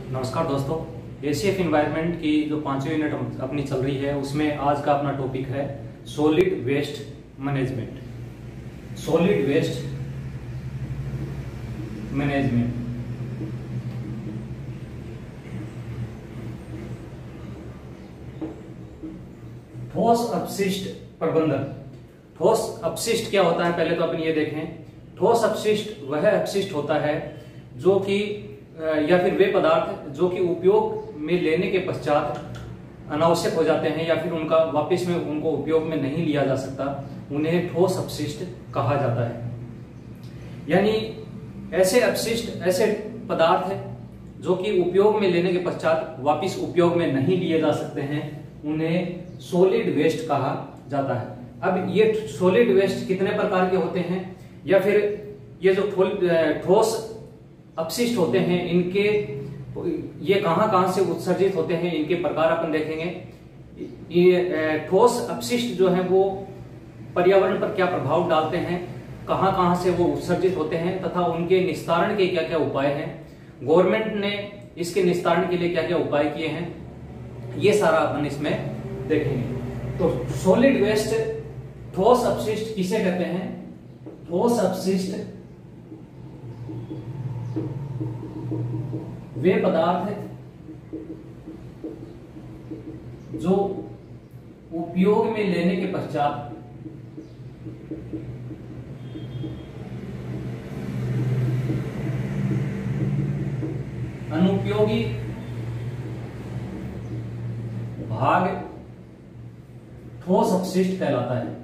नमस्कार दोस्तों, ACF environment की जो 5वीं यूनिट अपनी चल रही है उसमें आज का अपना टॉपिक है solid waste management. Solid waste management ठोस अपशिष्ट प्रबंधन। ठोस अपशिष्ट क्या होता है, पहले तो अपन ये देखें। ठोस अपशिष्ट वह अपशिष्ट होता है जो कि या फिर वे पदार्थ जो कि उपयोग में लेने के पश्चात अनावश्यक हो जाते हैं या फिर उनका वापस में उनको उपयोग में नहीं लिया जा सकता, उन्हें ठोस अपशिष्ट कहा जाता है। यानी ऐसे अपशिष्ट ऐसे पदार्थ है जो कि उपयोग में लेने के पश्चात वापस उपयोग में नहीं लिए जा सकते हैं, उन्हें सॉलिड वेस्ट कहा जाता है। अब ये सॉलिड वेस्ट कितने प्रकार के होते हैं या फिर ये जो ठोस अपशिष्ट होते हैं इनके ये कहां से उत्सर्जित होते हैं, इनके प्रकार अपन देखेंगे। ये ठोस अपशिष्ट जो है वो पर्यावरण पर क्या प्रभाव डालते हैं, कहां से वो उत्सर्जित होते हैं तथा उनके निस्तारण के क्या क्या उपाय हैं, गवर्नमेंट ने इसके निस्तारण के लिए क्या क्या उपाय किए हैं, ये सारा अपन इसमें देखेंगे। तो सॉलिड वेस्ट ठोस अपशिष्ट किसे कहते हैं? ठोस अपशिष्ट वे पदार्थ जो उपयोग में लेने के पश्चात अनुपयोगी भाग ठोस अपशिष्ट कहलाता है।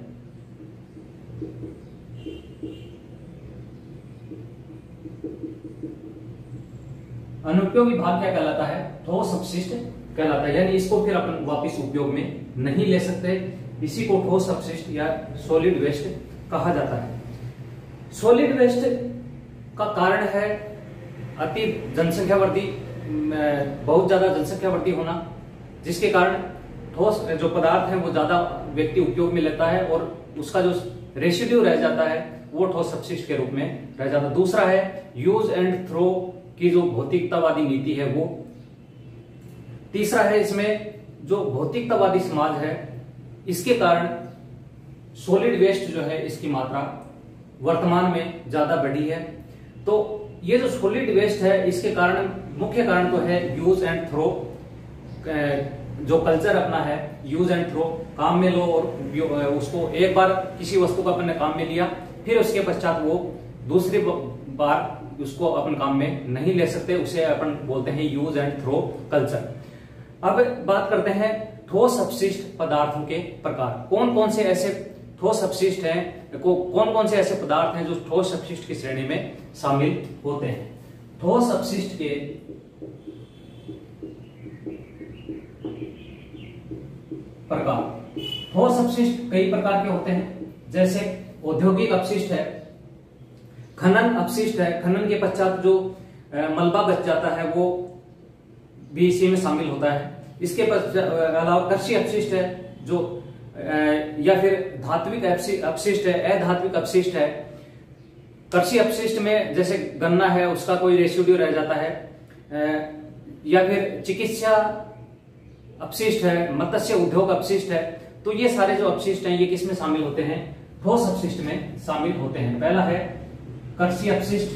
अनुपयोगी भाग क्या कहलाता है? ठोस अपशिष्ट कहलाता है। यानी इसको फिर अपन वापस उपयोग में नहीं ले सकते, इसी को ठोस अपशिष्ट या सॉलिड वेस्ट कहा जाता है। सॉलिड वेस्ट का कारण है अति जनसंख्या वृद्धि, बहुत ज्यादा जनसंख्या वृद्धि होना, जिसके कारण ठोस जो पदार्थ है वो ज्यादा व्यक्ति उपयोग में लेता है और उसका जो रेसिड्यू रह जाता है वो ठोस अपशिष्ट के रूप में रह जाता है। दूसरा है यूज एंड थ्रो की जो भौतिकतावादी नीति है वो। तीसरा है इसमें जो भौतिकतावादी समाज है, इसके कारण सॉलिड वेस्ट जो है इसकी मात्रा वर्तमान में ज्यादा बढ़ी है। तो ये जो सॉलिड वेस्ट है इसके कारण मुख्य कारण तो है यूज एंड थ्रो, जो कल्चर अपना है यूज एंड थ्रो, काम में लो और उसको एक बार किसी वस्तु को अपन ने काम में लिया फिर उसके पश्चात वो दूसरी बार उसको अपन काम में नहीं ले सकते, उसे अपन बोलते हैं यूज एंड थ्रो कल्चर। अब बात करते हैं ठोस अपशिष्ट पदार्थों के प्रकार। कौन कौन से ऐसे ठोस अपशिष्ट हैं, कौन कौन से ऐसे पदार्थ हैं जो ठोस अपशिष्ट की श्रेणी में शामिल होते हैं? ठोस अपशिष्ट के प्रकार। ठोस अपशिष्ट कई प्रकार के होते हैं, जैसे औद्योगिक अपशिष्ट है, खनन अपशिष्ट है, खनन के पश्चात जो मलबा बच जाता है वो भी इसी में शामिल होता है। इसके अलावा कृषि अपशिष्ट है जो या फिर धात्विक अपशिष्ट है, अधात्विक अपशिष्ट है। कृषि अपशिष्ट में जैसे गन्ना है उसका कोई रेसिड्यू रह जाता है, या फिर चिकित्सा अपशिष्ट है, मत्स्य उद्योग अपशिष्ट है। तो ये सारे जो अपशिष्ट हैं ये किस में शामिल होते हैं? ठोस अपशिष्ट में शामिल होते हैं। पहला है कृषि अपशिष्ट,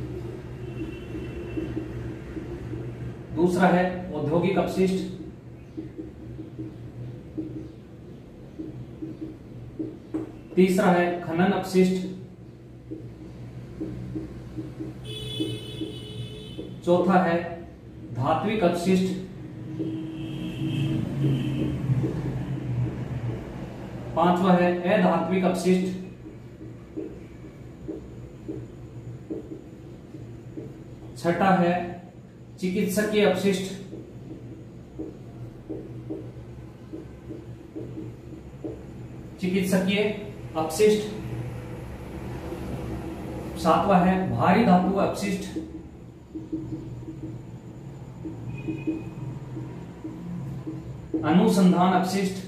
दूसरा है औद्योगिक अपशिष्ट, तीसरा है खनन अपशिष्ट, चौथा है धात्विक अपशिष्ट, पांचवा है अधात्विक अपशिष्ट, छठा है चिकित्सकीय अपशिष्ट, चिकित्सकीय अपशिष्ट, सातवां है भारी धातु अपशिष्ट, अनुसंधान अपशिष्ट,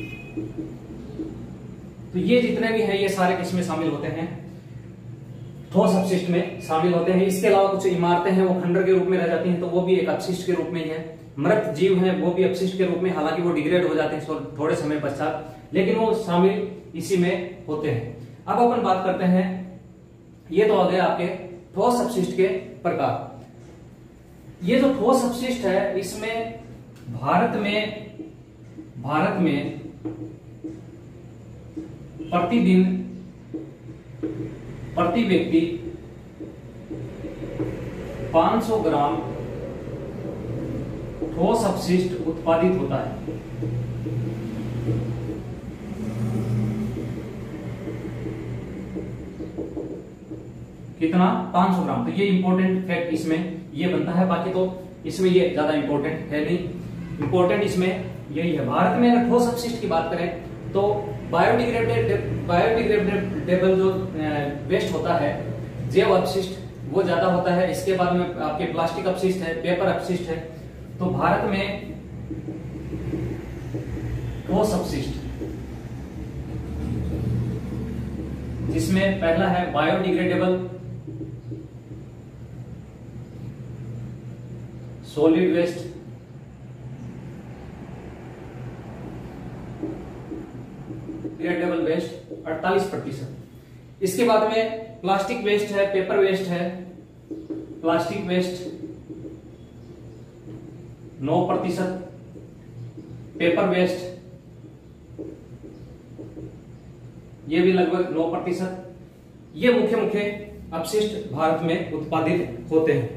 तो ये जितने भी हैं ये सारे किसमें शामिल होते हैं? ठोस अपशिष्ट में शामिल होते हैं। इसके अलावा कुछ इमारतें हैं वो खंडर के रूप में रह जाती हैं, तो वो भी एक अपशिष्ट के रूप में ही है। मृत जीव हैं वो भी अपशिष्ट के रूप में, हालांकि वो डिग्रेड हो जाते हैं थोड़े समय पश्चात, लेकिन वो शामिल इसी में होते हैं। अब अपन बात करते हैं, ये तो आ गया आपके ठोस अपशिष्ट के प्रकार। ये जो ठोस अपशिष्ट है इसमें भारत में प्रतिदिन प्रति व्यक्ति 500 ग्राम ठोस अपशिष्ट उत्पादित होता है। कितना? 500 ग्राम। तो ये इंपॉर्टेंट फैक्ट इसमें ये बनता है, बाकी तो इसमें ये ज्यादा इंपॉर्टेंट है नहीं। इंपॉर्टेंट इसमें यही है। भारत में अगर ठोस अपशिष्ट की बात करें तो बायोडिग्रेडेबल जो वेस्ट होता है, जैव अपशिष्ट, वो ज्यादा होता है। इसके बाद में आपके प्लास्टिक अपशिष्ट है, पेपर अपशिष्ट है। तो भारत में ठोस अपशिष्ट जिसमें पहला है biodegradable solid waste, degradable waste 48%। इसके बाद में प्लास्टिक वेस्ट है, पेपर वेस्ट है। प्लास्टिक वेस्ट 9%, पेपर वेस्ट ये भी लगभग 9%। ये मुख्य अपशिष्ट भारत में उत्पादित होते हैं।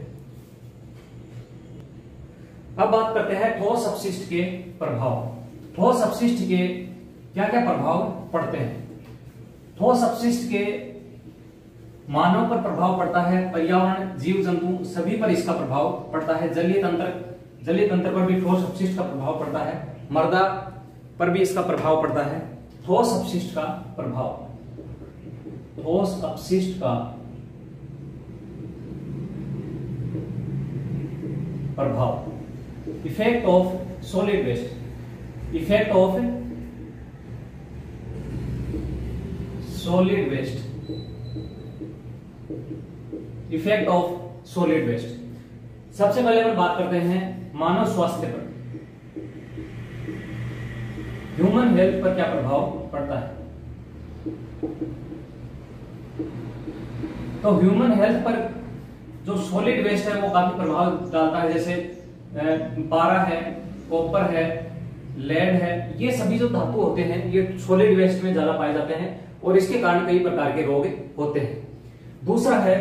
अब बात करते हैं ठोस अपशिष्ट के प्रभाव। ठोस अपशिष्ट के क्या क्या प्रभाव पड़ते हैं? ठोस अपशिष्ट के मानव पर प्रभाव पड़ता है, पर्यावरण, जीव जंतु सभी पर इसका प्रभाव पड़ता है। जलीय तंत्र पर भी ठोस अपशिष्ट का प्रभाव पड़ता है। मृदा पर भी इसका प्रभाव पड़ता है। ठोस अपशिष्ट का प्रभाव, ठोस अपशिष्ट का प्रभाव, effect of solid waste, effect of solid waste, effect of solid waste. सबसे पहले हम बात करते हैं मानव स्वास्थ्य पर, ह्यूमन हेल्थ पर क्या प्रभाव पड़ता है। तो ह्यूमन हेल्थ पर जो सॉलिड वेस्ट है वो काफी प्रभाव डालता है। जैसे पारा है, कॉपर है, लेड है, ये सभी जो धातु होते हैं ये सॉलिड वेस्ट में ज्यादा पाए जाते हैं और इसके कारण कई प्रकार के रोग होते हैं। दूसरा है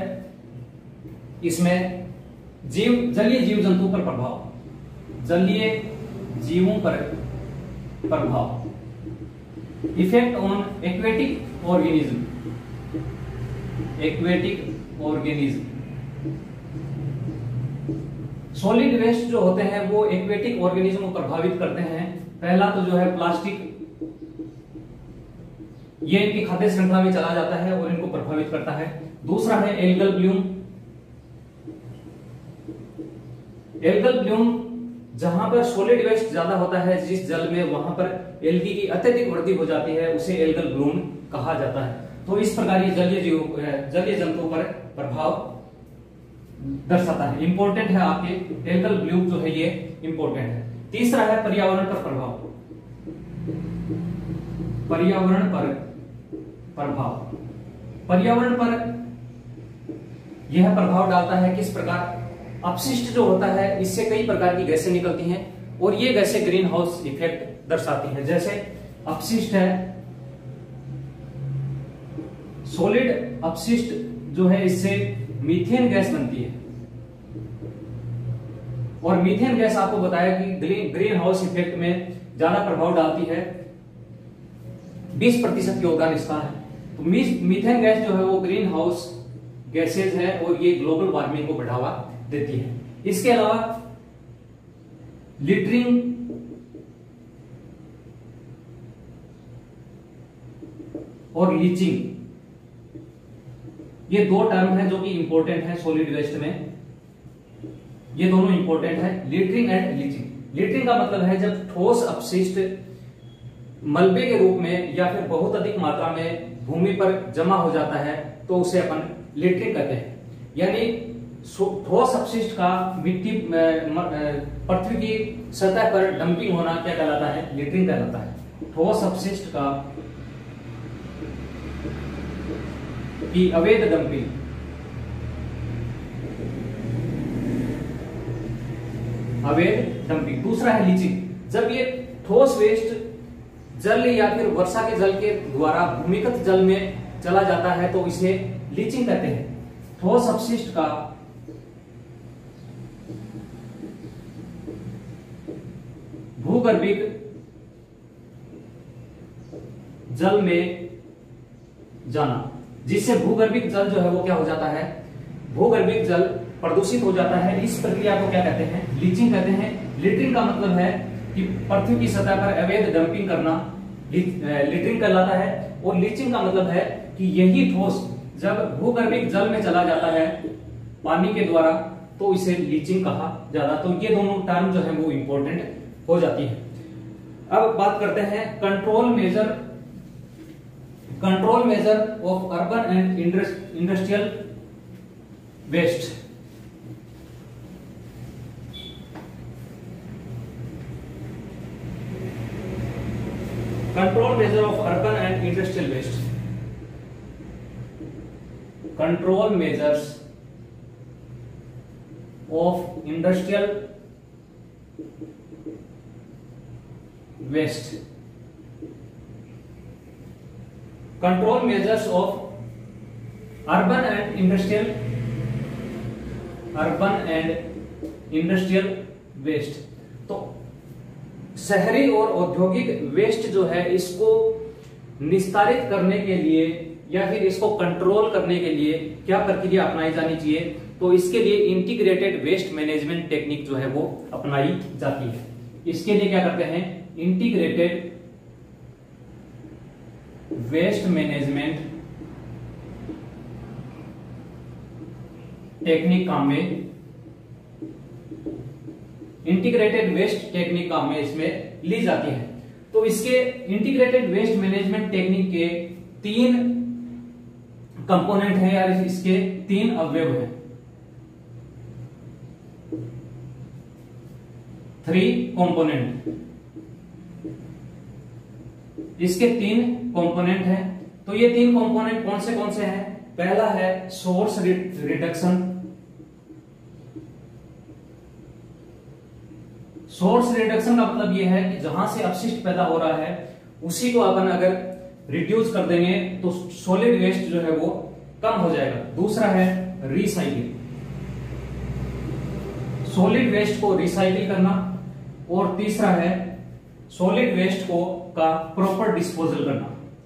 इसमें जलीय जीव जंतु पर प्रभाव, जलीय जीवों पर प्रभाव, effect on aquatic organism, aquatic organism. Solid waste जो होते हैं वो एक्वेटिक ऑर्गेनिज्म को प्रभावित करते हैं। पहला तो जो है प्लास्टिक, ये इनकी खाद्य श्रृंखला में चला जाता है और इनको प्रभावित करता है। दूसरा है एल्गल ब्लूम। एल्गल ब्लूम जहां पर सॉलिड वेस्ट ज्यादा होता है जिस जल में, वहां पर एल्गी की अत्यधिक वृद्धि हो जाती है, उसे एल्गल ब्लूम कहा जाता है। तो इस प्रकार ये जलीय जंतुओं पर प्रभाव दर्शाता है। इंपॉर्टेंट है आपके एल्गल ब्लूम जो है ये इंपॉर्टेंट है। तीसरा है पर्यावरण पर प्रभाव, पर्यावरण पर प्रभाव, पर्यावरण पर यह प्रभाव डालता है किस प्रकार? अपशिष्ट जो होता है इससे कई प्रकार की गैसें निकलती हैं और ये गैसें ग्रीन हाउस इफेक्ट दर्शाती हैं। जैसे अपशिष्ट है, सॉलिड अपशिष्ट जो है इससे मीथेन गैस बनती है और मीथेन गैस आपको बताया कि ग्रीन हाउस इफेक्ट में ज्यादा प्रभाव डालती है, 20% योगदान इसका है। तो मीथेन गैस जो है वो ग्रीन हाउस गैसेज है और ये ग्लोबल वार्मिंग को बढ़ावा देती है। इसके अलावा लिटरिंग और लीचिंग, ये दो टर्म है जो कि इंपॉर्टेंट है सॉलिड वेस्ट में। ये दोनों इंपॉर्टेंट है, लिटरिंग एंड लीचिंग। लिटरिंग का मतलब है जब ठोस अपशिष्ट मलबे के रूप में या फिर बहुत अधिक मात्रा में भूमि पर जमा हो जाता है तो उसे अपन लिटरिंग कहते हैं। यानी ठोस अपशिष्ट का मिट्टी पृथ्वी की सतह पर डंपिंग होना क्या कहलाता है? लिटरिंग कहलाता है। ठोस अपशिष्ट का की अवैध डंपिंग, अवैध डंपिंग। दूसरा है लीचिंग। जब ये ठोस वेस्ट जल या फिर वर्षा के जल के द्वारा भूमिगत जल में चला जाता है तो इसे लीचिंग कहते हैं। ठोस अपशिष्ट का भूगर्भिक जल में जाना, जिससे भूगर्भिक जल जो है वो क्या हो जाता है? भूगर्भिक जल प्रदूषित हो जाता है। इस प्रक्रिया को क्या कहते हैं? लीचिंग कहते हैं। लिटरिंग का मतलब है कि पृथ्वी की सतह पर अवैध डंपिंग करना लिटरिंग कहलाता है। और लीचिंग का मतलब है कि यही ठोस जब भूगर्भिक जल में चला जाता है पानी के द्वारा तो इसे लीचिंग कहा जाता। तो ये दोनों टर्म जो है वो इंपॉर्टेंट हो जाती है। अब बात करते हैं control measure of urban and industrial waste. Control measure of urban and industrial waste. Control measures of industrial waste. Control measures of urban and industrial waste. तो शहरी और औद्योगिक वेस्ट जो है इसको निस्तारित करने के लिए या फिर इसको कंट्रोल करने के लिए क्या प्रक्रिया अपनाई जानी चाहिए? तो इसके लिए इंटीग्रेटेड वेस्ट मैनेजमेंट टेक्निक जो है वो अपनाई जाती है। इसके लिए क्या करते हैं? इंटीग्रेटेड वेस्ट मैनेजमेंट टेक्निक काम में, इंटीग्रेटेड वेस्ट टेक्निक काम में इसमें ली जाती है। तो इसके इंटीग्रेटेड वेस्ट मैनेजमेंट टेक्निक के 3 कंपोनेंट हैं या इसके 3 अवयव हैं। 3 कंपोनेंट, इसके 3 कंपोनेंट हैं। तो ये 3 कंपोनेंट कौन से हैं? पहला है सोर्स रिडक्शन। सोर्स रिडक्शन का मतलब यह है कि जहां से अपशिष्ट पैदा हो रहा है उसी को अपन अगर रिड्यूस कर देंगे तो सॉलिड वेस्ट जो है वो कम हो जाएगा। दूसरा है रिसाइकिल, सॉलिड वेस्ट को रिसाइकिल करना। और तीसरा है सॉलिड वेस्ट को का प्रॉपर डिस्पोजल करना,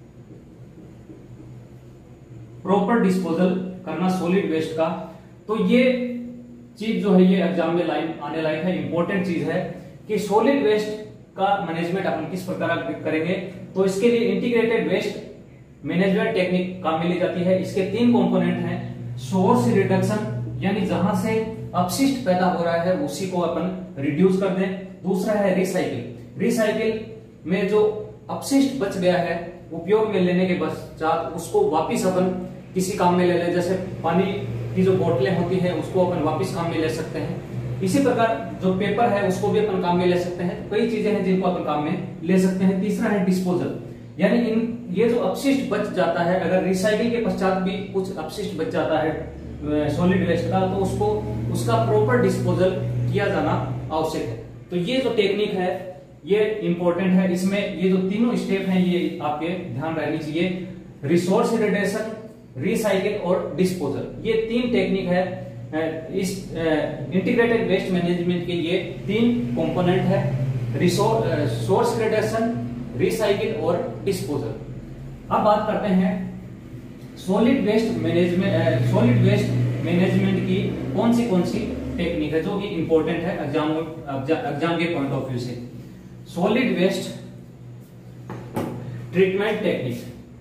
प्रॉपर डिस्पोजल करना सॉलिड वेस्ट का। तो ये चीज जो है ये एग्जाम में आने लायक है, इंपॉर्टेंट चीज है कि सॉलिड वेस्ट का मैनेजमेंट अपन किस प्रकार करेंगे। तो इसके लिए इंटीग्रेटेड वेस्ट मैनेजमेंट टेक्निक काम में ली जाती है। इसके 3 कंपोनेंट हैं। सोर्स रिडक्शन यानी जहां से अपशिष्ट पैदा हो रहा है उसी को अपन रिड्यूस कर दें। दूसरा है रिसाइकिल, रिसाइकिल में जो अपशिष्ट बच गया है उपयोग में लेने के पश्चात उसको वापिस अपन किसी काम में ले लें। जैसे पानी की जो बोतलें होती हैं उसको अपन वापिस काम में ले सकते हैं। इसी प्रकार जो पेपर है उसको भी अपन काम में ले सकते हैं। कई चीजें हैं जिनको अपन काम में ले सकते हैं। तीसरा है डिस्पोजल, यानी ये जो अपशिष्ट बच जाता है अगर रिसाइकिल के पश्चात भी कुछ अपशिष्ट बच जाता है सॉलिड वेस्ट का तो उसको उसका प्रॉपर डिस्पोजल किया जाना आवश्यक है। तो ये जो टेक्निक है ये इंपॉर्टेंट है। इसमें ये जो तीनों स्टेप हैं ये आपके ध्यान रहनी चाहिए। रिसोर्स रिडक्शन, रिसाइकिल और डिस्पोजल, ये 3 टेक्निक है। इस इंटीग्रेटेड वेस्ट मैनेजमेंट के ये 3 कंपोनेंट है, सोर्स रिडक्शन, रिसाइकिल और डिस्पोजल। अब बात करते हैं सॉलिड वेस्ट मैनेजमेंट की कौन सी टेक्निक है जो कि इंपॉर्टेंट है एग्जाम के पॉइंट ऑफ व्यू से। Solid waste treatment technique,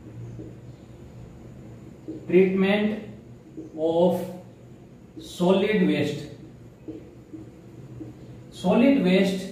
treatment of solid waste. Solid waste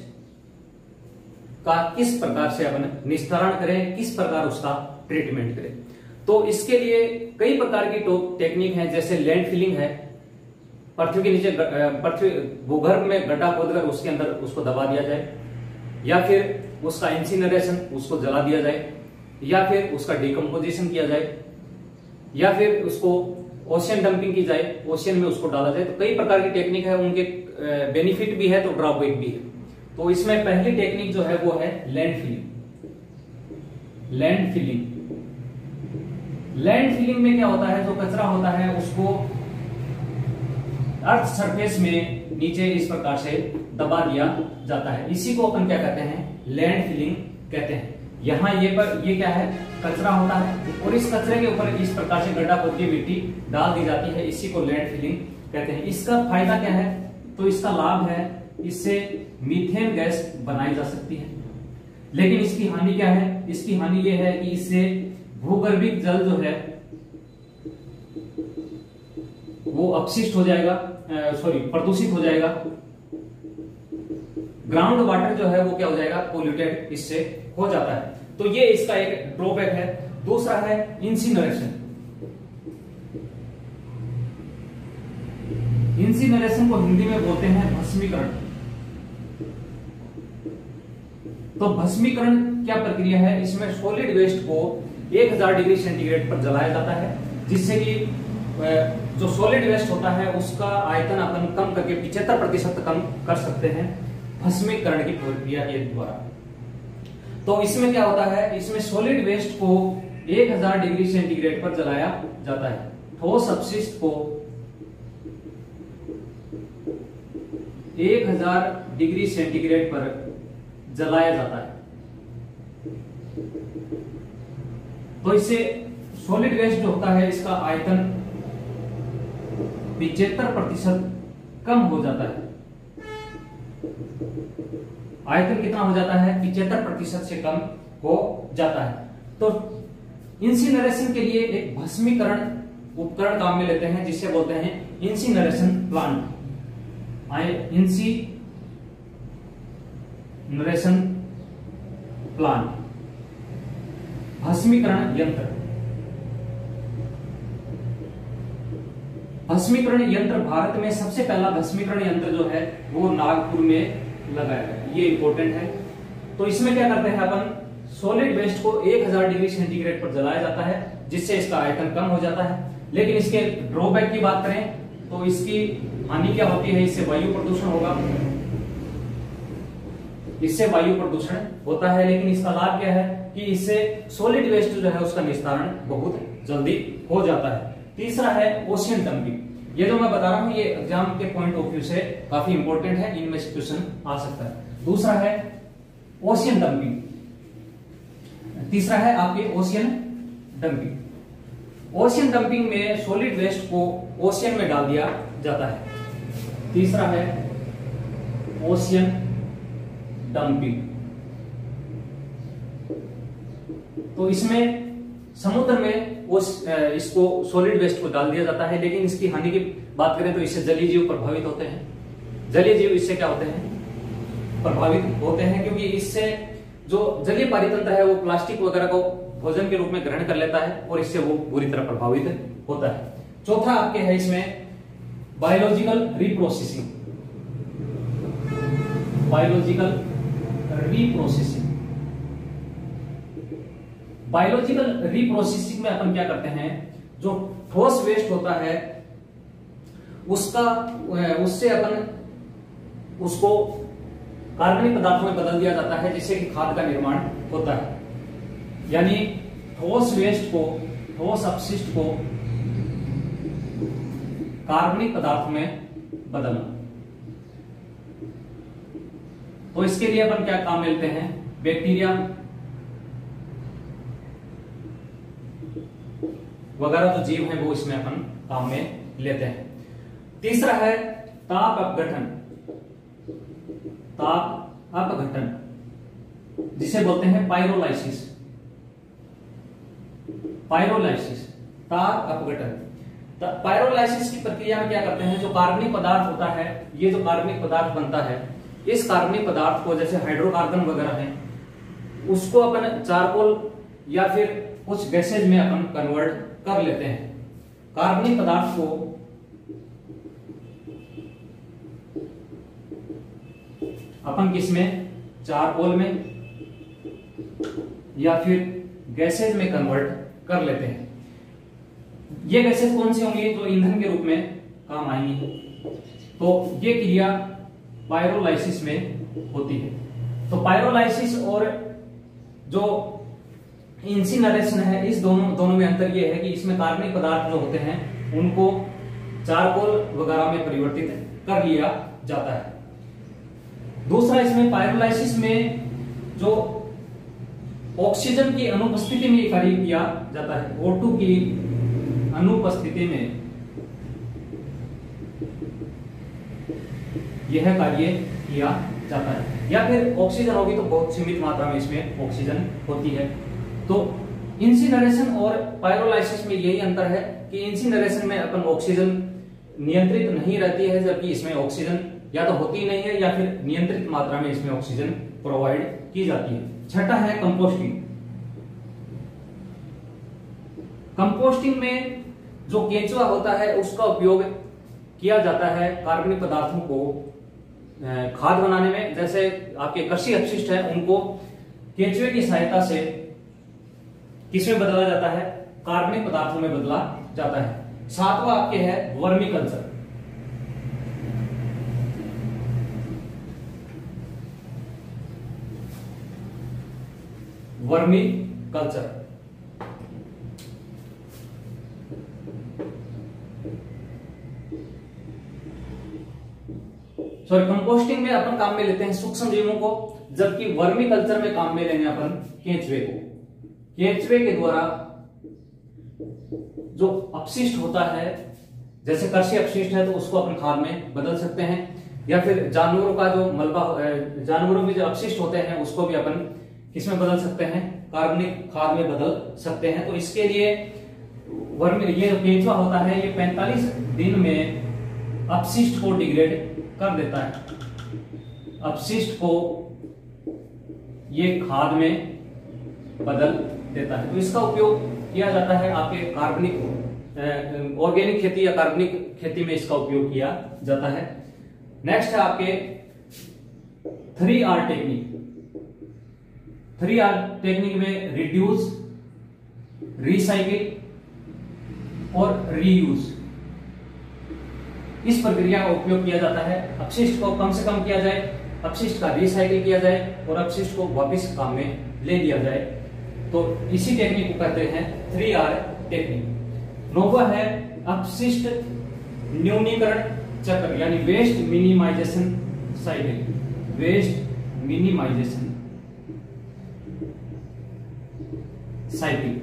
का किस प्रकार से अपन निस्तारण करें, किस प्रकार उसका ट्रीटमेंट करें। तो इसके लिए कई प्रकार की टेक्निक है, जैसे लैंड फिलिंग है, पृथ्वी के नीचे पृथ्वी भूगर्भ में गड्ढा खोदकर उसके अंदर उसको दबा दिया जाए, या फिर उसका इंसिनरेशन, उसको जला दिया जाए, या फिर उसका डिकम्पोजिशन किया जाए, या फिर उसको ओशियन डंपिंग की जाए, ओशियन में उसको डाला जाए। तो कई प्रकार की टेक्निक है, उनके बेनिफिट भी है तो ड्रॉबैक भी है। तो इसमें पहली टेक्निक जो है वो है land filling. Land filling land filling में क्या होता है, जो कचरा होता है उसको अर्थ सरफेस में नीचे इस प्रकार से दबा दिया जाता है। इसी को अपन क्या कहते हैं, लैंड फिलिंग कहते हैं। यहाँ ये क्या है, कचरा होता है और इस कचरे के ऊपर इस प्रकार से गड्ढा खोद के मिट्टी डाल दी जाती है, इसी को लैंड फिलिंग कहते हैं। इसका फायदा क्या है, तो इसका लाभ है, इससे मीथेन गैस बनाई जा सकती है। लेकिन इसकी हानि क्या है, इसकी हानि ये है कि इससे भूगर्भिक जल जो है वो अपशिष्ट हो जाएगा, प्रदूषित हो जाएगा। ग्राउंड वाटर जो है वो क्या हो जाएगा, पोल्यूटेड इससे हो जाता है। तो ये इसका एक ड्रॉबैक है। दूसरा है इंसिनरेशन। इंसिनरेशन को हिंदी में बोलते हैं भस्मीकरण। तो भस्मीकरण क्या प्रक्रिया है, इसमें सॉलिड वेस्ट को 1000 डिग्री सेंटीग्रेड पर जलाया जाता है, जिससे कि जो सॉलिड वेस्ट होता है उसका आयतन अपन कम करके 75% कम कर सकते हैं भस्मीकरण की प्रक्रिया के द्वारा। तो इसमें क्या होता है, इसमें सॉलिड वेस्ट को 1000 डिग्री सेंटीग्रेड पर जलाया जाता है, ठोस अपशिष्ट को 1000 डिग्री सेंटीग्रेड पर जलाया जाता है। तो इससे सॉलिड वेस्ट जो होता है इसका आयतन 75% कम हो जाता है। आयतन कितना हो जाता है, 75% से कम हो जाता है। तो इंसिनरेशन के लिए एक भस्मीकरण उपकरण काम में लेते हैं, जिसे बोलते हैं इंसिनरेशन प्लांट। इंसिनरेशन प्लांट, भस्मीकरण यंत्र। भस्मीकरण यंत्र भारत में सबसे पहला भस्मीकरण यंत्र जो है वो नागपुर में लगाया है, ये इंपॉर्टेंट है। तो इसमें क्या करते हैं अपन, सॉलिड वेस्ट को 1000 डिग्री सेंटीग्रेड पर जलाया जाता है, जिससे इसका आयतन कम हो जाता है। लेकिन इसके ड्रॉबैक की बात करें तो इसकी हानि क्या होती है, इससे वायु प्रदूषण होगा, इससे वायु प्रदूषण होता है। लेकिन इसका लाभ क्या है कि इससे सॉलिड वेस्ट जो है उसका निस्तारण बहुत जल्दी हो जाता है। तीसरा है ओशियन डंपिंग। ये जो मैं बता रहा हूं ये एग्जाम के पॉइंट ऑफ व्यू से काफी इंपॉर्टेंट है, इनमें से क्वेश्चन आ सकता है। दूसरा है ओशियन डंपिंग, तीसरा है आपके ओशियन डंपिंग। ओशियन डंपिंग में सॉलिड वेस्ट को ओशियन में डाल दिया जाता है। तीसरा है ओशियन डंपिंग। तो इसमें समुद्र में इसको सॉलिड वेस्ट को डाल दिया जाता है। लेकिन इसकी हानि की बात करें तो इससे जलीय जीव प्रभावित होते हैं। जलीय जीव इससे क्या होते हैं, प्रभावित होते हैं, क्योंकि इससे जो जलीय पारितंत्र है वो प्लास्टिक वगैरह को भोजन के रूप में ग्रहण कर लेता है और इससे वो बुरी तरह प्रभावित होता है। चौथा आपके है इसमें biological reprocessing. Biological reprocessing, biological reprocessing में अपन क्या करते हैं, जो ठोस वेस्ट होता है उससे अपन उसको कार्बनिक पदार्थों में बदल दिया जाता है, जिससे कि खाद का निर्माण होता है। यानी ठोस वेस्ट को, ठोस अपशिष्ट को कार्बनिक पदार्थ में बदलना। तो इसके लिए अपन क्या काम लेते हैं, बैक्टीरिया वगैरह जो जीव हैं वो इसमें अपन काम में लेते हैं। तीसरा है ताप अपघटन। ताप अपघटन जिसे बोलते हैं पाइरोलाइसिस। पाइरोलाइसिस, ताप अपघटन। पाइरोलाइसिस की प्रक्रिया में क्या करते हैं, जो कार्बनिक पदार्थ होता है, ये जो कार्बनिक पदार्थ बनता है, इस कार्बनिक पदार्थ को जैसे हाइड्रोकार्बन वगैरह है उसको अपन चारकोल या फिर कुछ गैसेज में अपन कन्वर्ट कर लेते हैं। कार्बनिक पदार्थ को अपन किसमें, चारकोल में या फिर गैसेज में कन्वर्ट कर लेते हैं। ये गैसेज कौन सी होंगी, जो ईंधन के रूप में काम आएंगी। तो ये क्रिया पायरोलाइसिस में होती है। तो पायरोलाइसिस और जो इंसिनरेशन है, इस दोनों में अंतर ये है कि इसमें कार्बनिक पदार्थ जो होते हैं उनको चारकोल वगैरह में परिवर्तित कर लिया जाता है। दूसरा, इसमें पायरोलाइसिस में जो ऑक्सीजन की अनुपस्थिति में कार्य किया जाता है, O2 की अनुपस्थिति में यह कार्य किया जाता है। या फिर ऑक्सीजन होगी तो बहुत सीमित मात्रा में इसमें ऑक्सीजन होती है। तो इंसिनरेशन और पायरोलाइसिस में यही अंतर है कि इंसिनरेशन में अपन ऑक्सीजन नियंत्रित नहीं रहती है, जबकि इसमें ऑक्सीजन या तो होती नहीं है या फिर नियंत्रित मात्रा में इसमें ऑक्सीजन प्रोवाइड की जाती है। छठा है कंपोस्टिंग। कंपोस्टिंग में जो केंचुआ होता है उसका उपयोग किया जाता है कार्बनिक पदार्थों को खाद बनाने में। जैसे आपके कृषि अपशिष्ट है उनको केंचुए की सहायता से किसमें बदला जाता है, कार्बनिक पदार्थों में बदला जाता है। सातवां आपके है vermiculture. Vermiculture composting में अपन काम में लेते हैं सूक्ष्म जीवों को, जबकि वर्मी कल्चर में काम में लेंगे अपन केंचुए को। केंचुए के द्वारा जो अपशिष्ट होता है, जैसे कृषि अपशिष्ट है तो उसको अपन खाद में बदल सकते हैं, या फिर जानवरों का जो मलबा, जानवरों के जो अपशिष्ट होते हैं उसको भी अपन किसमें बदल सकते हैं, कार्बनिक खाद में बदल सकते हैं। तो इसके लिए ये जो केंचुआ होता है ये 45 दिन में अपशिष्ट को डिग्रेड कर देता है। अपशिष्ट को ये खाद में बदल देता है। तो इसका उपयोग किया जाता है आपके कार्बनिक ऑर्गेनिक खेती या कार्बनिक खेती में इसका उपयोग किया जाता है। नेक्स्ट है आपके 3R टेक्निक। 3R टेक्निक में रिड्यूस, रिसाइकिल और रीयूज, इस प्रक्रिया का उपयोग किया जाता है। अपशिष्ट को कम से कम किया जाए, अपशिष्ट का रिसाइकिल किया जाए और अपशिष्ट को वापस काम में ले लिया जाए। तो इसी टेक्निक को कहते हैं 3R टेक्निक। नौवां है अपशिष्ट न्यूनीकरण चक्र, यानी waste minimisation cycle. Waste minimisation cycle,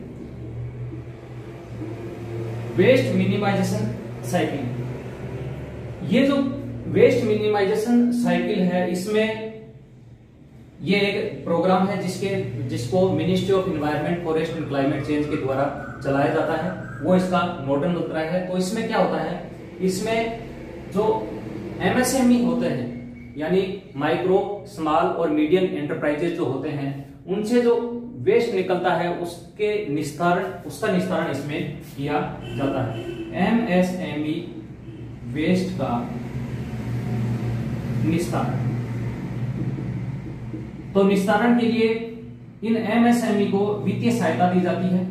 waste minimisation cycle. ये जो वेस्ट मिनिमाइजेशन साइकिल है, इसमें ये एक प्रोग्राम है जिसको ministry of environment, forest and climate change के द्वारा चलाया जाता है। वो इसका नोडल मंत्रालय है। तो इसमें क्या होता है, इसमें जो MSME होते हैं, यानी माइक्रो, स्मॉल और मीडियम एंटरप्राइजेज जो होते हैं, उनसे जो वेस्ट निकलता है उसका निस्तारण इसमें किया जाता है। MSME वेस्ट का निस्तारण। तो निस्तारण के लिए इन MSME को वित्तीय सहायता दी जाती है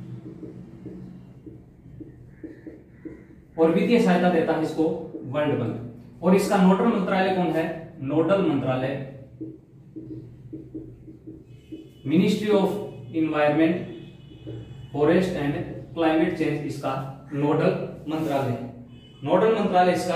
और वित्तीय सहायता देता है इसको वर्ल्ड बैंक। और इसका नोडल मंत्रालय कौन है, नोडल मंत्रालय ministry of environment, forest and climate change इसका नोडल मंत्रालय है। नोडल मंत्रालय इसका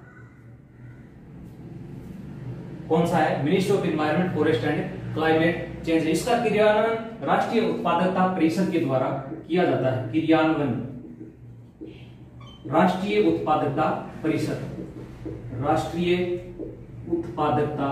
कौन सा है, ministry of environment, forest and climate change. इसका क्रियान्वयन राष्ट्रीय उत्पादकता परिषद के द्वारा किया जाता है। क्रियान्वयन राष्ट्रीय उत्पादकता परिषद, राष्ट्रीय उत्पादकता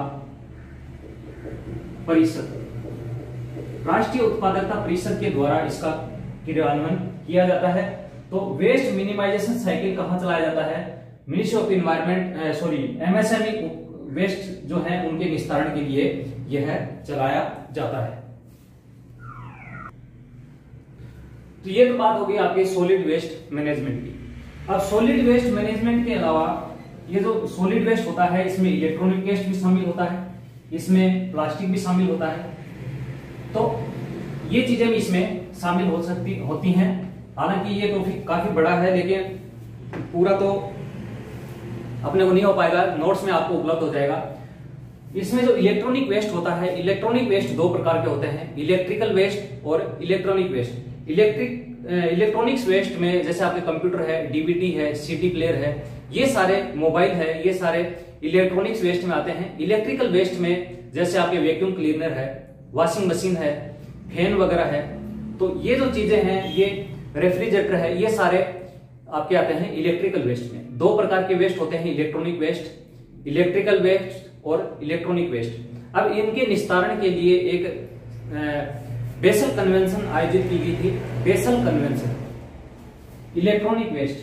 परिषद, राष्ट्रीय उत्पादकता परिषद के द्वारा इसका क्रियान्वयन किया जाता है। तो वेस्ट मिनिमाइजेशन साइकिल कहां चलाया जाता है, ministry of environment, MSME waste जो है उनके निस्तारण के लिए यह चलाया जाता है। तो ये तो बात हो गई आपके सॉलिड वेस्ट मैनेजमेंट की। अब सॉलिड वेस्ट मैनेजमेंट के अलावा ये जो सॉलिड वेस्ट होता है इसमें इलेक्ट्रॉनिक वेस्ट भी शामिल होता है, इसमें प्लास्टिक भी शामिल होता है। तो ये चीजें भी इसमें शामिल होती हैं। हालांकि ये तो काफी बड़ा है, लेकिन पूरा तो अपने को नहीं हो पाएगा, नोट्स में आपको उपलब्ध हो जाएगा। इसमें जो इलेक्ट्रॉनिक वेस्ट होता है, इलेक्ट्रॉनिक वेस्ट दो प्रकार के होते हैं, इलेक्ट्रिकल वेस्ट और इलेक्ट्रॉनिक वेस्ट। इलेक्ट्रॉनिक्स वेस्ट में जैसे आपके कंप्यूटर है, डीवीडी है, सीडी प्लेयर है, ये सारे मोबाइल है, ये सारे इलेक्ट्रॉनिक्स वेस्ट में आते हैं। इलेक्ट्रिकल वेस्ट में जैसे आपके वैक्यूम क्लीनर है, वॉशिंग मशीन है, फैन वगैरह है, तो ये जो चीजें हैं, ये रेफ्रिजरेटर है, ये सारे आपके आते हैं इलेक्ट्रिकल वेस्ट में। दो प्रकार के वेस्ट होते हैं, इलेक्ट्रॉनिक वेस्ट, इलेक्ट्रिकल वेस्ट और इलेक्ट्रॉनिक वेस्ट। अब इनके निस्तारण के लिए एक बेसल कन्वेंशन आयोजित की गई थी। Basel convention, electronic waste,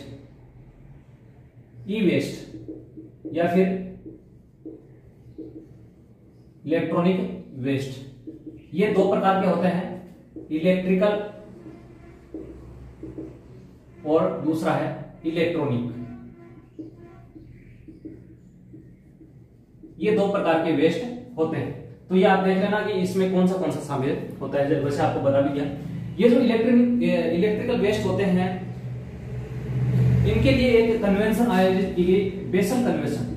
E waste या फिर इलेक्ट्रॉनिक वेस्ट, ये दो प्रकार के होते हैं, इलेक्ट्रिकल और दूसरा है इलेक्ट्रॉनिक। ये दो प्रकार के वेस्ट होते हैं। तो ये आप देख लेना कि इसमें कौन सा शामिल होता है, वैसे आपको बता भी दिया। ये जो इलेक्ट्रिकल वेस्ट होते हैं, इनके लिए एक कन्वेंशन आयोजित की गई, Basel convention.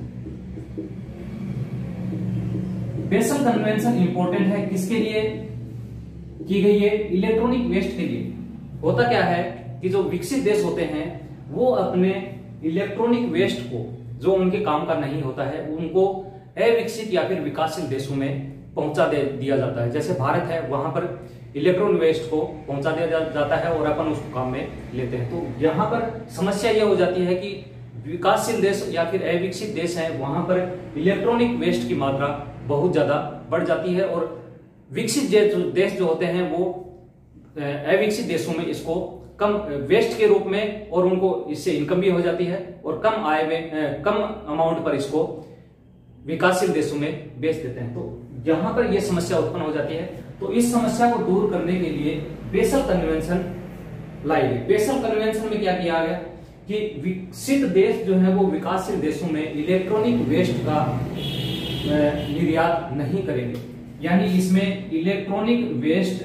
Basel convention important है, किसके लिए की गई है? इलेक्ट्रॉनिक वेस्ट के लिए। होता क्या है कि जो विकसित देश होते हैं वो अपने इलेक्ट्रॉनिक वेस्ट को, जो उनके काम का नहीं होता है, उनको अविकसित या फिर विकासशील देशों में पहुंचा दिया जाता है। जैसे भारत है, वहां पर इलेक्ट्रॉनिक वेस्ट को पहुंचा दिया जाता है और अपन उसको काम में लेते हैं। तो यहाँ पर समस्या यह हो जाती है कि विकासशील देश या फिर अविकसित देश है, वहां पर इलेक्ट्रॉनिक वेस्ट की मात्रा बहुत ज्यादा बढ़ जाती है और विकसित देश जो होते हैं वो अविकसित देशों में इसको कम वेस्ट के रूप में, और उनको इससे इनकम भी हो जाती है और कम आय में, कम अमाउंट पर इसको विकासशील देशों में बेच देते हैं। तो यहां पर यह समस्या उत्पन्न हो जाती है। तो इस समस्या को दूर करने के लिए बेसल कन्वेंशन लाई गई। बेसल कन्वेंशन में क्या किया गया कि विकसित देश जो है वो विकासशील देशों में इलेक्ट्रॉनिक वेस्ट का निर्यात नहीं करेंगे, यानी इसमें इलेक्ट्रॉनिक वेस्ट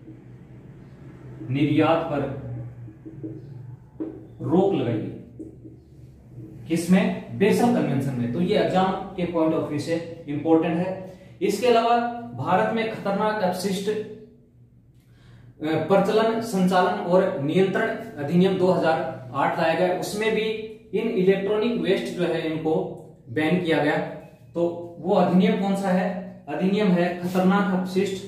निर्यात पर रोक लगाई। किसमें? बेसल कन्वेंशन में। तो ये एग्जाम के पॉइंट ऑफ व्यू से इंपॉर्टेंट है। इसके अलावा भारत में खतरनाक अपशिष्ट प्रचलन, संचालन और नियंत्रण अधिनियम 2008 लाया गया। उसमें भी इन इलेक्ट्रॉनिक वेस्ट जो है इनको बैन किया गया। तो वो अधिनियम कौन सा है? अधिनियम है खतरनाक अपशिष्ट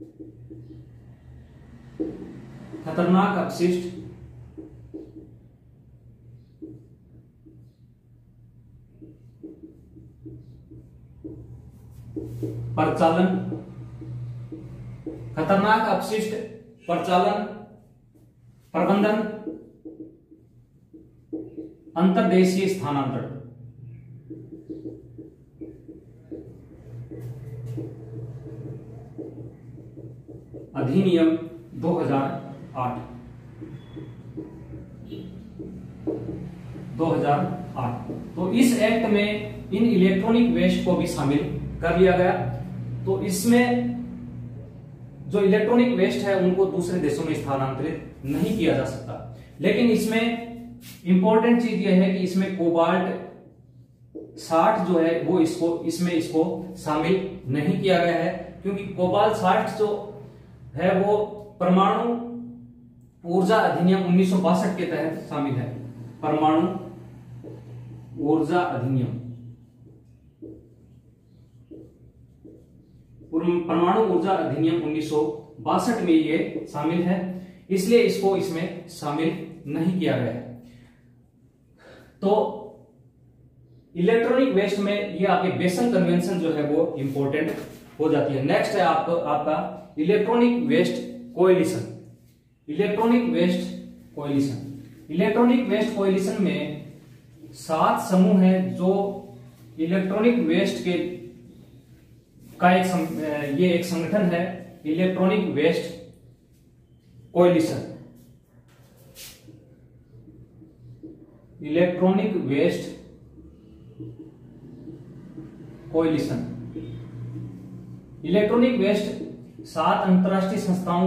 प्रचालन, खतरनाक अपशिष्ट प्रचालन, प्रबंधन, अंतर्देशीय स्थानांतरण। अधिनियम 2008। तो इस एक्ट में इन इलेक्ट्रॉनिक वेस्ट को भी शामिल कर लिया गया। तो इसमें जो इलेक्ट्रॉनिक वेस्ट है उनको दूसरे देशों में स्थानांतरित नहीं किया जा सकता। लेकिन इसमें इंपॉर्टेंट चीज यह है कि इसमें कोबाल्ट 60 जो है वो इसको शामिल नहीं किया गया है, क्योंकि कोबाल्ट 60 जो है वो परमाणु ऊर्जा अधिनियम 1962 के तहत शामिल है। परमाणु ऊर्जा अधिनियम, परमाणु ऊर्जा अधिनियम 1962 में ये शामिल है, इसलिए इसको इसमें शामिल नहीं किया गया है। तो इलेक्ट्रॉनिक वेस्ट में ये आपके बेसल कन्वेंशन जो है वो इंपॉर्टेंट हो जाती है। नेक्स्ट है आपका electronic waste coalition. Electronic waste coalition में 7 समूह हैं जो इलेक्ट्रॉनिक वेस्ट के का ये एक संगठन है, electronic waste coalition. Electronic waste coalition. Electronic waste 7 अंतरराष्ट्रीय संस्थाओं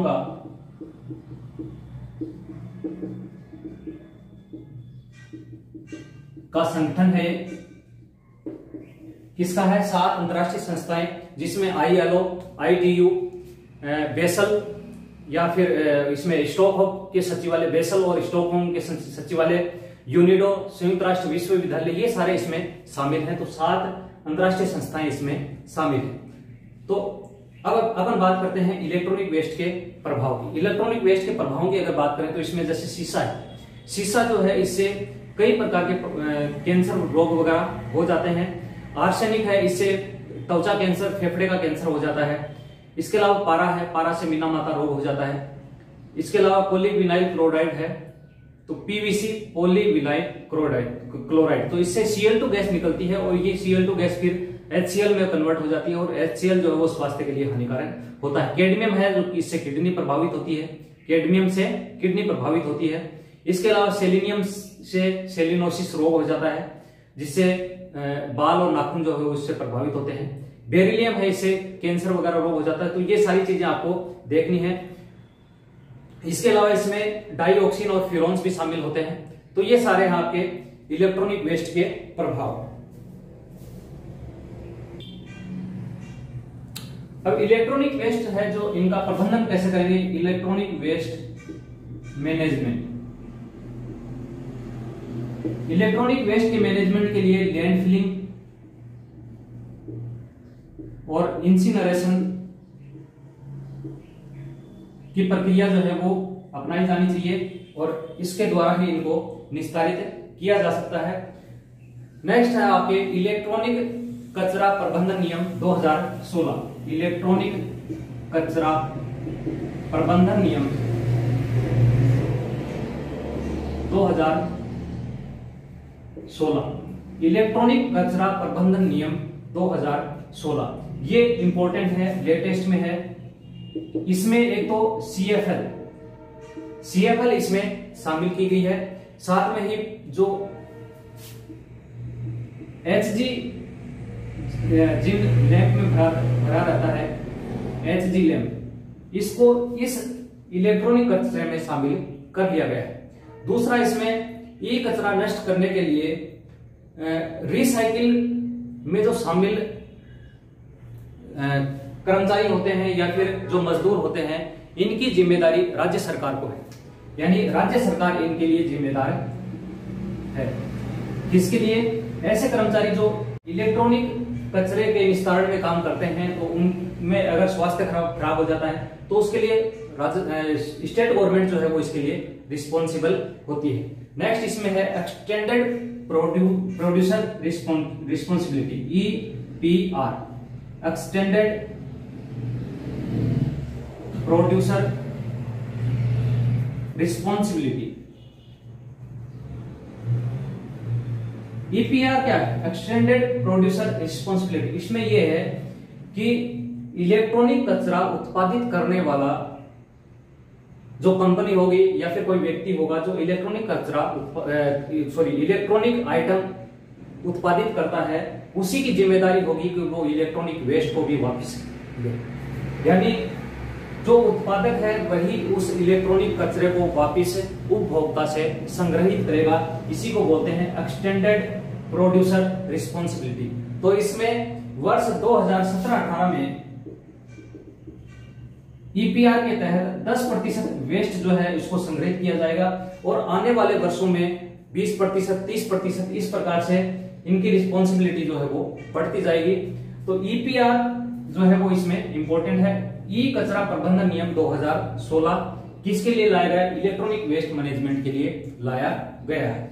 का संगठन है। किसका है? 7 अंतरराष्ट्रीय संस्थाएं, जिसमें ILO, ITU, बेसल, या फिर इसमें स्टॉकहोम के सचिवालय, बेसल और स्टॉकहोम के सचिवालय, यूनिडो, संयुक्त राष्ट्र विश्वविद्यालय, ये सारे इसमें शामिल हैं। तो 7 अंतरराष्ट्रीय संस्थाएं इसमें शामिल हैं। तो अब अपन बात करते हैं इलेक्ट्रॉनिक वेस्ट के प्रभाव की। इलेक्ट्रॉनिक वेस्ट के प्रभावों की अगर बात करें तो इसमें जैसे शीशा है, शीशा जो है इससे कई प्रकार के कैंसर रोग वगैरह हो जाते हैं। आर्सेनिक है, इससे त्वचा कैंसर, फेफड़े का कैंसर हो जाता है। इसके अलावा पारा है, पारा से मीना माता रोग हो जाता है। इसके अलावा पॉलीविनाइल क्लोराइड है, तो PVC पॉलीविनाइल क्लोराइड, तो इससे Cl2 गैस निकलती है और ये Cl2 गैस फिर HCl में कन्वर्ट हो जाती है और HCl जो है वो स्वास्थ्य के लिए हानिकारक होता है। कैडमियम है, जो कि इससे किडनी प्रभावित होती है, कैडमियम से किडनी प्रभावित होती है। इसके अलावा सेलेनियम से सेलिनोसिस रोग हो जाता है, जिससे बाल और नाखून जो है उससे प्रभावित होते हैं। बेरिलियम है, इससे कैंसर वगैरह रोग हो जाता है। तो ये सारी चीजें आपको देखनी है। इसके अलावा इसमें डाइऑक्सिन और फ्यूरॉन्स भी शामिल होते हैं। तो ये सारे हैं आपके इलेक्ट्रॉनिक वेस्ट के प्रभाव। अब इलेक्ट्रॉनिक वेस्ट है जो इनका प्रबंधन कैसे करेंगे, electronic waste management. Electronic waste के मैनेजमेंट के लिए लैंडफिलिंग और इंसिनरेशन की प्रक्रिया जो है वो अपनाई जानी चाहिए और इसके द्वारा ही इनको निस्तारित किया जा सकता है। नेक्स्ट है आपके इलेक्ट्रॉनिक कचरा प्रबंधन नियम 2016। इलेक्ट्रॉनिक कचरा प्रबंधन नियम 2016। इलेक्ट्रॉनिक कचरा प्रबंधन नियम 2016 ये इंपॉर्टेंट है, लेटेस्ट में है। इसमें एक तो CFL इसमें शामिल की गई है, साथ में ही जो HG जिन लैंप में भरा रहता है, HG लैंप, इसको इस इलेक्ट्रॉनिक कचरे में शामिल कर लिया गया है। दूसरा, इसमें ई कचरा नष्ट करने के लिए रिसाइकिल में जो शामिल कर्मचारी होते हैं या फिर जो मजदूर होते हैं, इनकी जिम्मेदारी राज्य सरकार को है, यानी राज्य सरकार इनके लिए जिम्मेदार है। किसके लिए? ऐसे कर्मचारी जो इलेक्ट्रॉनिक कचरे के निस्तारण में काम करते हैं, तो उनमें अगर स्वास्थ्य खराब हो जाता है तो उसके लिए स्टेट गवर्नमेंट जो है वो इसके लिए रिस्पॉन्सिबल होती है। नेक्स्ट इसमें है extended producer responsibility, EPR, extended producer responsibility. EPR क्या है? Extended producer responsibility. इसमें यह है कि इलेक्ट्रॉनिक कचरा उत्पादित करने वाला जो कंपनी होगी या फिर कोई व्यक्ति होगा जो इलेक्ट्रॉनिक आइटम उत्पादित करता है, उसी की जिम्मेदारी होगी कि वो इलेक्ट्रॉनिक वेस्ट को भी वापस दे। यानी जो उत्पादक है वही उस इलेक्ट्रॉनिक कचरे को वापस उपभोक्ता से संग्रहित करेगा। इसी को बोलते हैं एक्सटेंडेड प्रोड्यूसर रिस्पॉन्सिबिलिटी। तो इसमें वर्ष 2017-18 में EPR के तहत 10% वेस्ट जो है इसको संग्रहित किया जाएगा और आने वाले वर्षों में 20%, 30%, इस प्रकार से इनकी रिस्पॉन्सिबिलिटी जो है वो बढ़ती जाएगी। तो EPR जो है वो इसमें इंपॉर्टेंट है। ई कचरा प्रबंधन नियम 2016 किसके लिए लाया गया? इलेक्ट्रॉनिक वेस्ट मैनेजमेंट के लिए लाया गया है।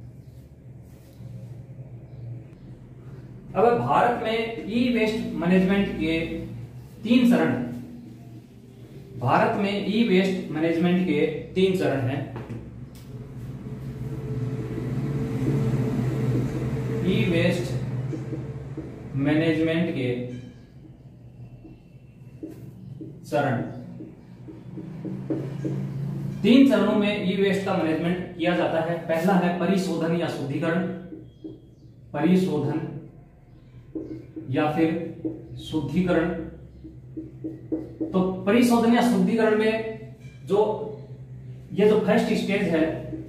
अब भारत में ई वेस्ट मैनेजमेंट के 3 चरण हैं। भारत में ई वेस्ट मैनेजमेंट के 3 चरण हैं। ई वेस्ट मैनेजमेंट के चरण। 3 चरणों में ई वेस्ट का मैनेजमेंट किया जाता है। पहला है परिशोधन या शुद्धिकरण, परिशोधन या फिर शुद्धिकरण। तो परिशोधन या शुद्धिकरण में ये जो फर्स्ट स्टेज है,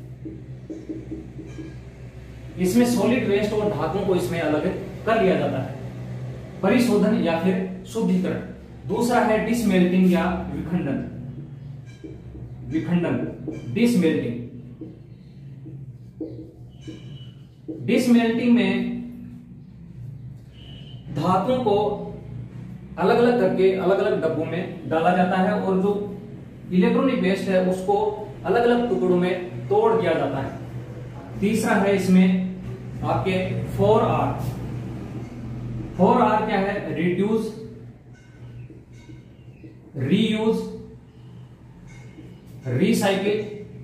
इसमें सॉलिड वेस्ट और धातुओं को इसमें अलग कर लिया जाता है, परिशोधन या फिर शुद्धिकरण। दूसरा है डिसमेल्टिंग या विखंडन, डिसमेल्टिंग। डिसमेल्टिंग में धातुओं को अलग अलग करके अलग अलग डब्बों में डाला जाता है और जो इलेक्ट्रॉनिक वेस्ट है उसको अलग अलग टुकड़ों में तोड़ दिया जाता है। तीसरा है इसमें आपके 4R। 4R क्या है? रिड्यूस, रीयूज, रिसाइकिल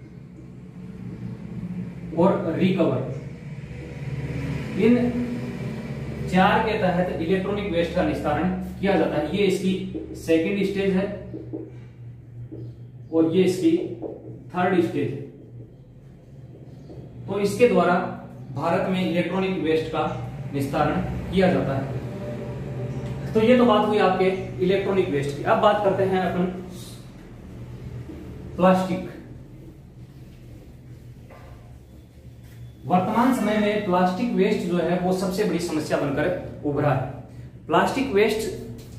और रिकवर। इन 4 के तहत इलेक्ट्रॉनिक वेस्ट का निस्तारण किया जाता है। ये इसकी सेकंड स्टेज है और ये इसकी थर्ड स्टेज है। तो इसके द्वारा भारत में इलेक्ट्रॉनिक वेस्ट का निस्तारण किया जाता है। तो ये तो बात हुई आपके इलेक्ट्रॉनिक वेस्ट की। अब बात करते हैं अपन प्लास्टिक। वर्तमान समय में प्लास्टिक वेस्ट जो है वो सबसे बड़ी समस्या बनकर उभरा है। प्लास्टिक वेस्ट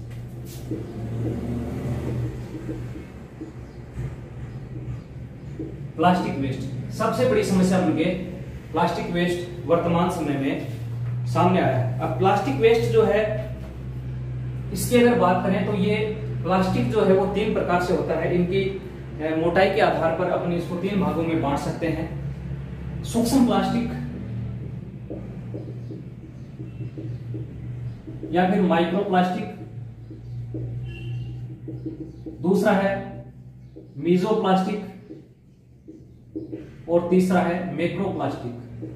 सबसे बड़ी समस्या बनके प्लास्टिक वेस्ट वर्तमान समय में सामने आया है। अब प्लास्टिक वेस्ट जो है, इसकी अगर बात करें तो ये प्लास्टिक जो है वो 3 प्रकार से होता है। इनकी मोटाई के आधार पर अपन इसको 3 भागों में बांट सकते हैं। सूक्ष्म प्लास्टिक या फिर माइक्रो प्लास्टिक, दूसरा है मीजो प्लास्टिक और तीसरा है मैक्रो प्लास्टिक।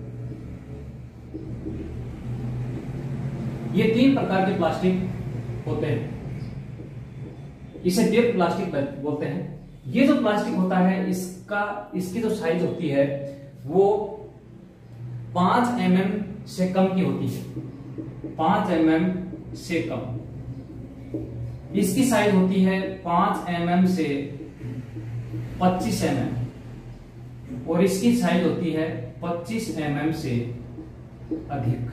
ये 3 प्रकार के प्लास्टिक होते हैं। इसे डेप्थ प्लास्टिक बोलते हैं। ये जो प्लास्टिक होता है इसकी जो साइज होती है वो 5 mm से कम की होती है। 5 mm से कम। इसकी साइज होती है 5 mm से 25 mm और इसकी साइज होती है 25 mm से अधिक।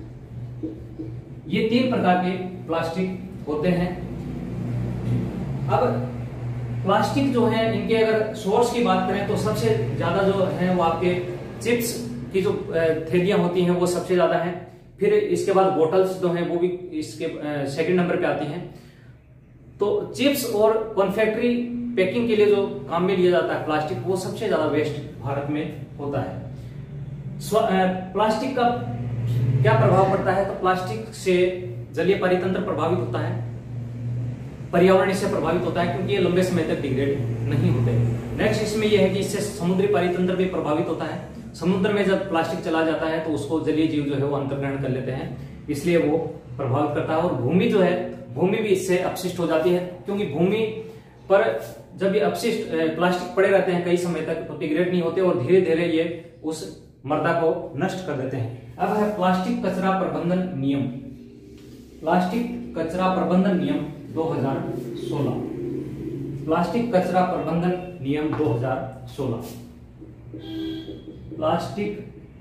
ये 3 प्रकार के प्लास्टिक होते हैं। अब प्लास्टिक जो है, इनके अगर सोर्स की बात करें तो सबसे ज्यादा जो है वो आपके चिप्स की जो थैलियां होती हैं वो सबसे ज्यादा है। फिर इसके बाद बोटल्स जो हैं वो भी इसके सेकंड नंबर पे आती हैं। तो चिप्स और कॉन्फेक्ट्री पैकिंग के लिए जो काम में लिया जाता है प्लास्टिक, वो सबसे ज्यादा वेस्ट भारत में होता है। प्लास्टिक का क्या प्रभाव पड़ता है? तो प्लास्टिक से जलीय परितंत्र प्रभावित होता है, पर्यावरण इससे प्रभावित होता है क्योंकि ये लंबे समय तक डिग्रेड नहीं होते। नेक्स्ट इसमें यह है कि इससे समुद्री परितंत्र भी प्रभावित होता है। समुद्र में जब प्लास्टिक चला जाता है तो उसको जलीय जीव जो है वो अंतर्ग्रहण कर लेते हैं, इसलिए वो प्रभावित करता है। और भूमि जो है, भूमि भी इससे अपशिष्ट हो जाती है क्योंकि भूमि पर जब ये अपशिष्ट प्लास्टिक पड़े रहते हैं कई समय तक तो डिग्रेड नहीं होते और धीरे धीरे ये उस मृदा को नष्ट कर देते हैं। अब है प्लास्टिक कचरा प्रबंधन नियम। प्लास्टिक कचरा प्रबंधन नियम 2016। प्लास्टिक कचरा प्रबंधन नियम 2016। प्लास्टिक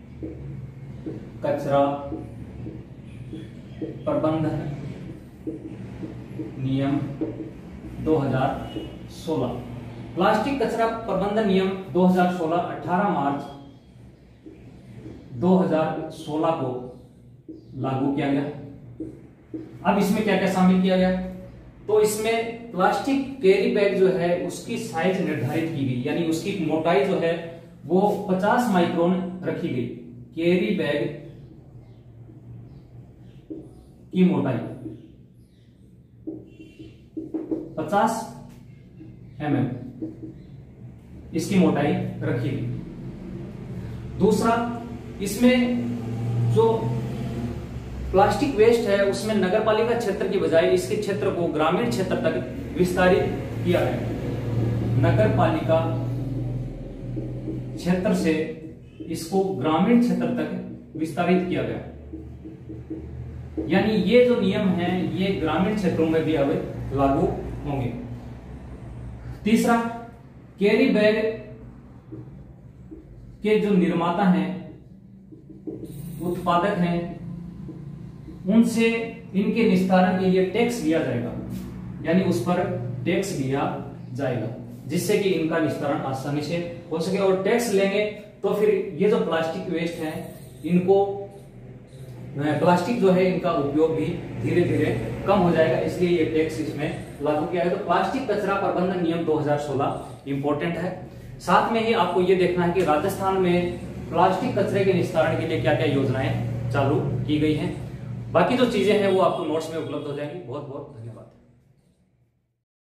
कचरा प्रबंधन नियम 2016। प्लास्टिक कचरा प्रबंधन नियम 2016 18 मार्च 2016 को लागू किया गया। अब इसमें क्या क्या शामिल किया गया? तो इसमें प्लास्टिक कैरी बैग जो है उसकी साइज निर्धारित की गई, यानी उसकी मोटाई जो है वो 50 माइक्रोन रखी गई। कैरी बैग की मोटाई 50 mm इसकी मोटाई रखी गई। दूसरा, इसमें जो प्लास्टिक वेस्ट है उसमें नगरपालिका क्षेत्र की बजाय इसके क्षेत्र को ग्रामीण क्षेत्र तक विस्तारित किया है। नगरपालिका क्षेत्र से इसको ग्रामीण क्षेत्र तक विस्तारित किया गया। यानी ये जो नियम हैं ये ग्रामीण क्षेत्रों में भी अब लागू होंगे। तीसरा, कैरी बैग के जो निर्माता हैं, उत्पादक हैं, उनसे इनके निस्तारण के लिए टैक्स लिया जाएगा, यानी उस पर टैक्स लिया जाएगा जिससे कि इनका निस्तारण आसानी से हो सके। और टैक्स लेंगे तो फिर ये जो प्लास्टिक वेस्ट है इनको, प्लास्टिक जो है इनका उपयोग भी धीरे धीरे कम हो जाएगा, इसलिए ये टैक्स इसमें लागू किया है। तो प्लास्टिक कचरा प्रबंधन नियम 2016 इंपॉर्टेंट है। साथ में ही आपको ये देखना है कि राजस्थान में प्लास्टिक कचरे के निस्तारण के लिए क्या क्या योजनाएं चालू की गई हैं। बाकी जो चीजें हैं वो आपको नोट्स में उपलब्ध हो जाएंगी। बहुत बहुत धन्यवाद।